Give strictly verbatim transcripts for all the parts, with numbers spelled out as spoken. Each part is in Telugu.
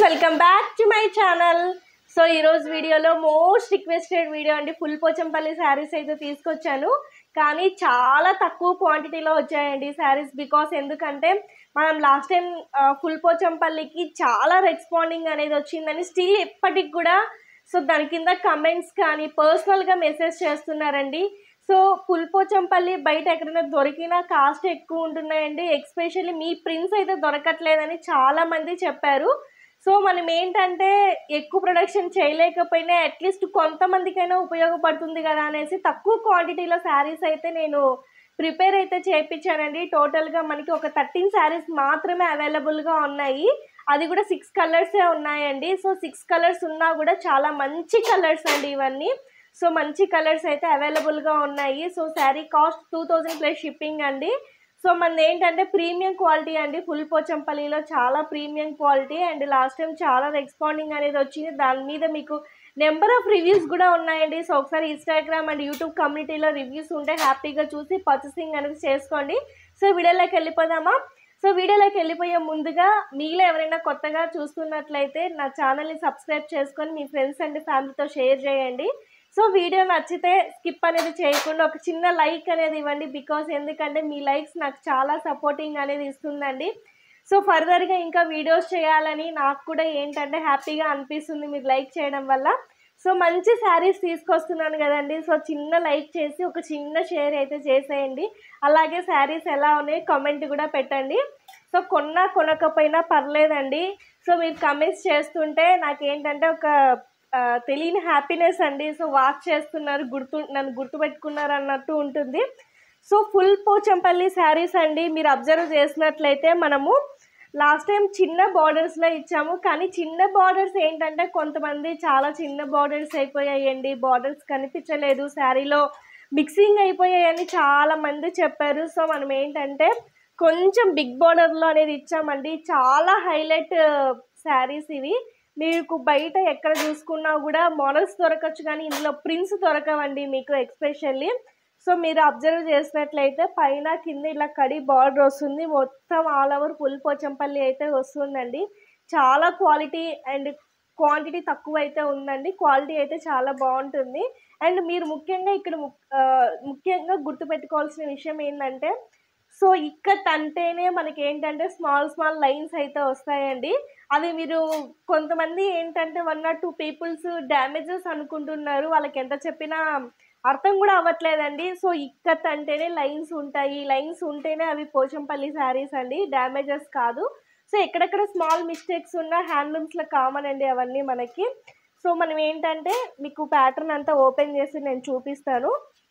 Welcome back to my channel. So ఈరోజు వీడియోలో మోస్ట్ రిక్వెస్టెడ్ వీడియో అండి, ఫుల్ పోచంపల్లి శారీస్ అయితే తీసుకొచ్చాను. కానీ చాలా తక్కువ క్వాంటిటీలో వచ్చాయండి శారీస్. బికాస్ ఎందుకంటే మనం లాస్ట్ టైం ఫుల్ పోచంపల్లికి చాలా రెస్పాండింగ్ అనేది వచ్చిందని స్టిల్ ఇప్పటికి కూడా సో దాని కింద కమెంట్స్ కానీ పర్సనల్గా మెసేజ్ చేస్తున్నారండి. సో ఫుల్ పోచంపల్లి బయట ఎక్కడైనా దొరికినా కాస్ట్ ఎక్కువ ఉంటున్నాయండి, ఎక్స్పెషల్లీ మీ ప్రింట్స్ అయితే దొరకట్లేదని చాలామంది చెప్పారు. సో మనం ఏంటంటే ఎక్కువ ప్రొడక్షన్ చేయలేకపోయినా అట్లీస్ట్ కొంతమందికైనా ఉపయోగపడుతుంది కదా అనేసి తక్కువ క్వాంటిటీలో శారీస్ అయితే నేను ప్రిపేర్ అయితే చేయించానండి. టోటల్గా మనకి ఒక థర్టీన్ శారీస్ మాత్రమే అవైలబుల్గా ఉన్నాయి, అది కూడా సిక్స్ కలర్సే ఉన్నాయండి. సో సిక్స్ కలర్స్ ఉన్నా కూడా చాలా మంచి కలర్స్ అండి ఇవన్నీ. సో మంచి కలర్స్ అయితే అవైలబుల్గా ఉన్నాయి. So sari cost two thousand plus shipping అండి. సో మనది ఏంటంటే ప్రీమియం క్వాలిటీ అండి, ఫుల్ పోచంపల్లిలో చాలా premium quality. And last time చాలా రెస్పాండింగ్ అనేది వచ్చింది, దాని మీద మీకు నెంబర్ ఆఫ్ రివ్యూస్ కూడా ఉన్నాయండి. సో ఒకసారి ఇన్స్టాగ్రామ్ అండ్ యూట్యూబ్ కమ్యూనిటీలో రివ్యూస్ ఉంటే హ్యాపీగా చూసి పర్చేసింగ్ అనేది చేసుకోండి. సో వీడియోలోకి వెళ్ళిపోదామా? సో వీడియోలోకి వెళ్ళిపోయే ముందుగా మీలో ఎవరైనా కొత్తగా చూస్తున్నట్లయితే నా ఛానల్ని సబ్స్క్రైబ్ చేసుకొని మీ ఫ్రెండ్స్ అండ్ ఫ్యామిలీతో షేర్ చేయండి. సో వీడియో నచ్చితే స్కిప్ అనేది చేయకుండా ఒక చిన్న లైక్ అనేది ఇవ్వండి. బికాస్ ఎందుకంటే మీ లైక్స్ నాకు చాలా సపోర్టింగ్ అనేది ఇస్తుందండి. సో ఫర్దర్గా ఇంకా వీడియోస్ చేయాలని నాకు కూడా ఏంటంటే హ్యాపీగా అనిపిస్తుంది మీరు లైక్ చేయడం వల్ల. సో మంచి శారీస్ తీసుకొస్తున్నాను కదండి, సో చిన్న లైక్ చేసి ఒక చిన్న షేర్ అయితే చేసేయండి. అలాగే శారీస్ ఎలా ఉన్నాయి కామెంట్ కూడా పెట్టండి. సో కొన్నా కొనకపోయినా పర్లేదండి, సో మీరు కమెంట్స్ చేస్తుంటే నాకేంటంటే ఒక తెలియని హ్యాపీనెస్ అండి. సో వాచ్ చేస్తున్నారు, గుర్తు నన్ను గుర్తుపెట్టుకున్నారు అన్నట్టు ఉంటుంది. సో ఫుల్ పోచంపల్లి శారీస్ అండి, మీరు అబ్జర్వ్ చేసినట్లయితే మనము లాస్ట్ టైం చిన్న బార్డర్స్లో ఇచ్చాము, కానీ చిన్న బార్డర్స్ ఏంటంటే కొంతమంది చాలా చిన్న బార్డర్స్ అయిపోయాయండి, బార్డర్స్ కనిపించలేదు, శారీలో మిక్సింగ్ అయిపోయాయని చాలామంది చెప్పారు. సో మనం ఏంటంటే కొంచెం బిగ్ బార్డర్లో అనేది ఇచ్చామండి. చాలా హైలైట్ శారీస్ ఇవి, మీకు బయట ఎక్కడ చూసుకున్నా కూడా మోడల్స్ దొరకచ్చు కానీ ఇందులో ప్రింట్స్ దొరకవండి మీకు ఎక్స్పెషల్లీ. సో మీరు అబ్జర్వ్ చేసినట్లయితే పైన కింద ఇలా కడి బార్డర్ వస్తుంది, మొత్తం ఆల్ ఓవర్ ఫుల్ పోచంపల్లి అయితే వస్తుందండి. చాలా క్వాలిటీ అండ్ క్వాంటిటీ తక్కువ అయితే ఉందండి, క్వాలిటీ అయితే చాలా బాగుంటుంది. అండ్ మీరు ముఖ్యంగా ఇక్కడ ముఖ్యంగా గుర్తుపెట్టుకోవాల్సిన విషయం ఏంటంటే సో ఇక్కత్ అంటేనే మనకి ఏంటంటే స్మాల్ స్మాల్ లైన్స్ అయితే వస్తాయండి. అవి మీరు కొంతమంది ఏంటంటే one or two peoples damages అనుకుంటున్నారు, వాళ్ళకి ఎంత చెప్పినా అర్థం కూడా అవ్వట్లేదండి. సో ఇక్కత్ అంటేనే లైన్స్ ఉంటాయి, లైన్స్ ఉంటేనే అవి పోచంపల్లి శారీస్ అండి, డ్యామేజెస్ కాదు. సో ఎక్కడెక్కడ స్మాల్ మిస్టేక్స్ ఉన్న హ్యాండ్లూమ్స్లో కామన్ అండి అవన్నీ మనకి. సో మనం ఏంటంటే మీకు ప్యాటర్న్ అంతా ఓపెన్ చేసి నేను చూపిస్తాను.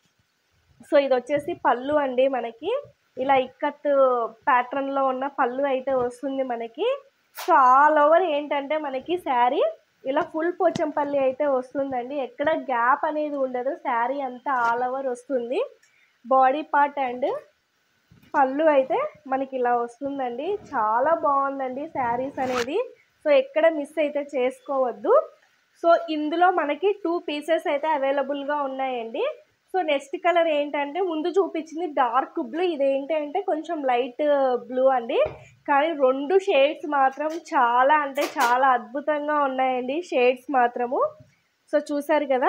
సో ఇది వచ్చేసి పళ్ళు అండి, మనకి ఇలా ఇక్కత్ ప్యాటర్న్లో ఉన్న పళ్ళు అయితే వస్తుంది మనకి. సో ఆల్ ఓవర్ ఏంటంటే మనకి శారీ ఇలా ఫుల్ పోచంపల్లి అయితే వస్తుందండి, ఎక్కడ గ్యాప్ అనేది ఉండదు, శారీ అంతా ఆల్ ఓవర్ వస్తుంది. బాడీ పార్ట్ అండ్ పళ్ళు అయితే మనకి ఇలా వస్తుందండి, చాలా బాగుందండి శారీస్ అనేది. సో ఎక్కడ మిస్ అయితే చేసుకోవద్దు. సో ఇందులో మనకి టూ పీసెస్ అయితే అవైలబుల్గా ఉన్నాయండి. సో నెక్స్ట్ కలర్ ఏంటంటే ముందు చూపించింది డార్క్ బ్లూ, ఇదేంటంటే కొంచెం లైట్ బ్లూ అండి. కానీ రెండు షేడ్స్ మాత్రం చాలా అంటే చాలా అద్భుతంగా ఉన్నాయండి షేడ్స్ మాత్రము. సో చూసారు కదా,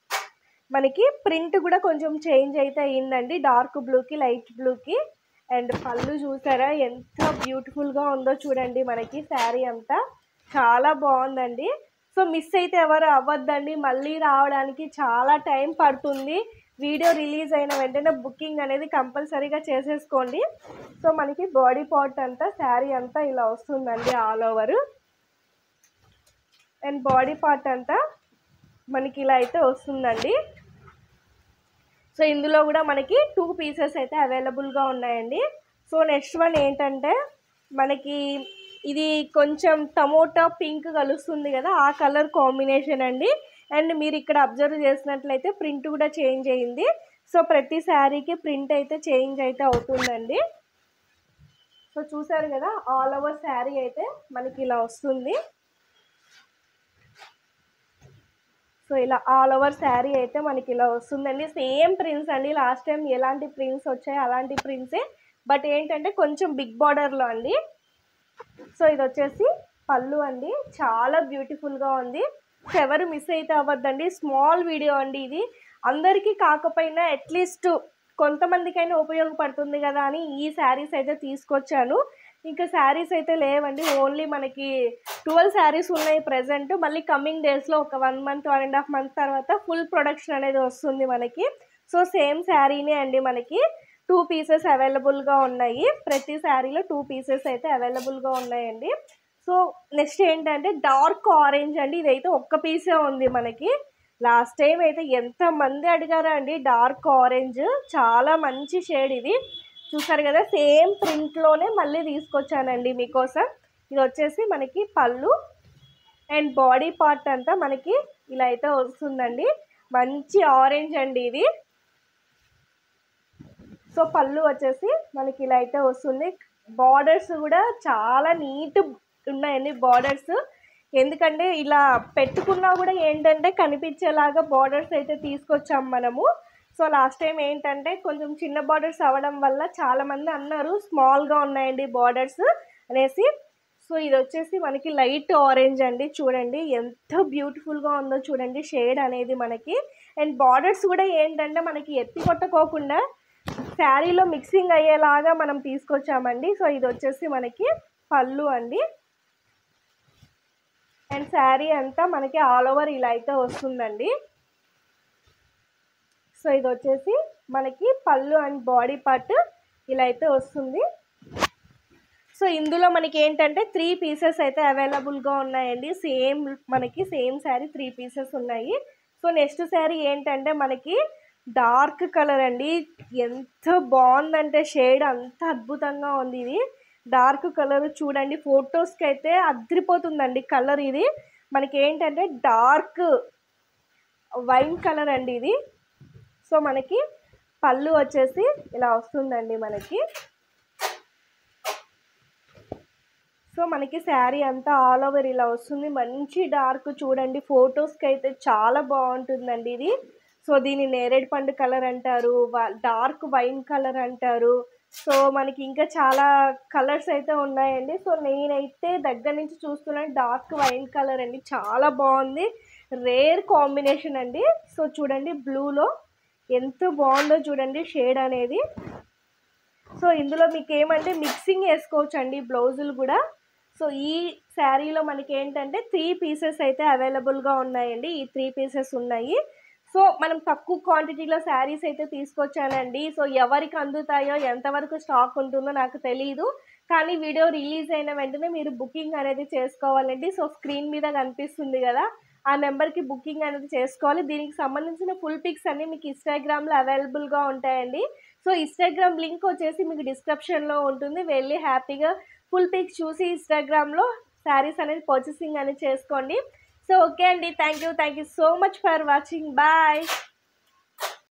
మనకి ప్రింట్ కూడా కొంచెం చేంజ్ అయితే అయ్యిందండి, డార్క్ బ్లూకి లైట్ బ్లూకి. అండ్ పళ్ళు చూసారా ఎంత బ్యూటిఫుల్గా ఉందో చూడండి, మనకి శారీ అంతా చాలా బాగుందండి. సో మిస్ అయితే ఎవరు అవ్వద్దండి, మళ్ళీ రావడానికి చాలా టైం పడుతుంది. వీడియో రిలీజ్ అయిన వెంటనే బుకింగ్ అనేది కంపల్సరీగా చేసేసుకోండి. సో మనకి బాడీ పార్ట్ అంతా శారీ అంతా ఇలా వస్తుందండి all over. And body part అంతా మనకి ఇలా అయితే వస్తుందండి. సో ఇందులో కూడా మనకి టూ పీసెస్ అయితే అవైలబుల్గా ఉన్నాయండి. సో నెక్స్ట్ వన్ ఏంటంటే మనకి ఇది కొంచెం టమోటా పింక్ కలుస్తుంది కదా, ఆ కలర్ కాంబినేషన్ అండి. అండ్ మీరు ఇక్కడ అబ్జర్వ్ చేసినట్లయితే ప్రింట్ కూడా చేంజ్ అయ్యింది. సో ప్రతి శారీకి ప్రింట్ అయితే చేంజ్ అయితే అవుతుందండి. సో చూసారు కదా, ఆల్ ఓవర్ శారీ అయితే మనకి ఇలా వస్తుంది. సో ఇలా ఆల్ ఓవర్ శారీ అయితే మనకి ఇలా వస్తుందండి, సేమ్ ప్రింట్స్ అండి. లాస్ట్ టైం ఎలాంటి ప్రింట్స్ వచ్చాయి అలాంటి ప్రింట్సే, బట్ ఏంటంటే కొంచెం బిగ్ బార్డర్లో అండి. సో ఇది వచ్చేసి పళ్ళు అండి, చాలా బ్యూటిఫుల్గా ఉంది. ఎవరు మిస్ అయితే అవ్వద్దండి. స్మాల్ వీడియో అండి ఇది, అందరికీ కాకపోయినా అట్లీస్ట్ కొంతమందికైనా ఉపయోగపడుతుంది కదా అని ఈ శారీస్ అయితే తీసుకొచ్చాను. ఇంకా శారీస్ అయితే లేవండి, ఓన్లీ మనకి ట్వెల్వ్ శారీస్ ఉన్నాయి ప్రజెంట్. మళ్ళీ కమింగ్ డేస్లో ఒక one month one and half month తర్వాత ఫుల్ ప్రొడక్షన్ అనేది వస్తుంది మనకి. సో సేమ్ శారీనే అండి, మనకి టూ పీసెస్ అవైలబుల్గా ఉన్నాయి. ప్రతి శారీలో టూ పీసెస్ అయితే అవైలబుల్గా ఉన్నాయండి. సో నెక్స్ట్ ఏంటంటే డార్క్ ఆరెంజ్ అండి, ఇదైతే ఒక్క పీసే ఉంది మనకి. లాస్ట్ టైం అయితే ఎంతమంది అడిగారా అండి డార్క్ ఆరెంజ్, చాలా మంచి షేడ్ ఇది. చూసారు కదా, సేమ్ ప్రింట్లోనే మళ్ళీ తీసుకొచ్చానండి మీకోసం. ఇది వచ్చేసి మనకి పళ్ళు అండ్ బాడీ పార్ట్ అంతా మనకి ఇలా అయితే వస్తుందండి. మంచి ఆరెంజ్ అండి ఇది. సో పళ్ళు వచ్చేసి మనకి ఇలా అయితే వస్తుంది. బార్డర్స్ కూడా చాలా నీట్ ఉన్నాయండి బార్డర్స్. ఎందుకంటే ఇలా పెట్టుకున్నా కూడా ఏంటంటే కనిపించేలాగా బార్డర్స్ అయితే తీసుకొచ్చాం మనము. సో లాస్ట్ టైం ఏంటంటే కొంచెం చిన్న బార్డర్స్ అవ్వడం వల్ల చాలామంది అన్నారు స్మాల్గా ఉన్నాయండి బార్డర్స్ అనేసి. సో ఇది వచ్చేసి మనకి లైట్ ఆరెంజ్ అండి, చూడండి ఎంత బ్యూటిఫుల్గా ఉందో చూడండి షేడ్ అనేది మనకి. అండ్ బార్డర్స్ కూడా ఏంటంటే మనకి ఎత్తి కొట్టుకోకుండా శారీలో మిక్సింగ్ అయ్యేలాగా మనం తీసుకొచ్చామండి. సో ఇది వచ్చేసి మనకి పళ్ళు అండి. అండ్ శారీ అంతా మనకి ఆల్ ఓవర్ ఇలా అయితే వస్తుందండి. సో ఇది వచ్చేసి మనకి పళ్ళు అండ్ బాడీ పార్ట్ ఇలా అయితే వస్తుంది. సో ఇందులో మనకి ఏంటంటే త్రీ పీసెస్ అయితే అవైలబుల్గా ఉన్నాయండి. సేమ్ మనకి సేమ్ శారీ త్రీ పీసెస్ ఉన్నాయి. సో నెక్స్ట్ శారీ ఏంటంటే మనకి డార్క్ కలర్ అండి, ఎంత బాగుందంటే షేడ్ అంత అద్భుతంగా ఉంది. ఇది డార్క్ కలర్ చూడండి, ఫొటోస్కి అయితే అద్రిపోతుందండి కలర్. ఇది మనకి ఏంటంటే డార్క్ వైన్ కలర్ అండి ఇది. సో మనకి పళ్ళు వచ్చేసి ఇలా వస్తుందండి మనకి. సో మనకి శారీ అంతా ఆల్ ఓవర్ ఇలా వస్తుంది, మంచి డార్క్ చూడండి, ఫొటోస్కి అయితే చాలా బాగుంటుందండి ఇది. సో దీన్ని నేరేడు పండు కలర్ అంటారు, డార్క్ వైన్ కలర్ అంటారు. సో మనకి ఇంకా చాలా కలర్స్ అయితే ఉన్నాయండి. సో నేనైతే దగ్గర నుంచి చూస్తున్నాను డార్క్ వైన్ కలర్ అండి, చాలా బాగుంది, రేర్ కాంబినేషన్ అండి. సో చూడండి బ్లూలో ఎంత బాగుందో చూడండి షేడ్ అనేది. సో ఇందులో మీకు ఏమంటే మిక్సింగ్ వేసుకోవచ్చు అండి బ్లౌజులు కూడా. సో ఈ శారీలో మనకి ఏంటంటే త్రీ పీసెస్ అయితే అవైలబుల్గా ఉన్నాయండి, ఈ త్రీ పీసెస్ ఉన్నాయి. సో మనం తక్కువ క్వాంటిటీలో శారీస్ అయితే తీసుకొచ్చానండి. సో ఎవరికి అందుతాయో ఎంతవరకు స్టాక్ ఉంటుందో నాకు తెలియదు, కానీ వీడియో రిలీజ్ అయిన వెంటనే మీరు బుకింగ్ అనేది చేసుకోవాలండి. సో స్క్రీన్ మీద కనిపిస్తుంది కదా, ఆ నెంబర్కి బుకింగ్ అనేది చేసుకోవాలి. దీనికి సంబంధించిన ఫుల్ పిక్స్ అన్నీ మీకు ఇన్స్టాగ్రామ్లో అవైలబుల్గా ఉంటాయండి. సో ఇన్స్టాగ్రామ్ లింక్ వచ్చేసి మీకు డిస్క్రిప్షన్లో ఉంటుంది, వెళ్ళి హ్యాపీగా ఫుల్ పిక్స్ చూసి ఇన్స్టాగ్రామ్లో శారీస్ అనేది పర్చేసింగ్ అనేది చేసుకోండి. సో ఓకే అండి, thank you thank you so much for watching, bye.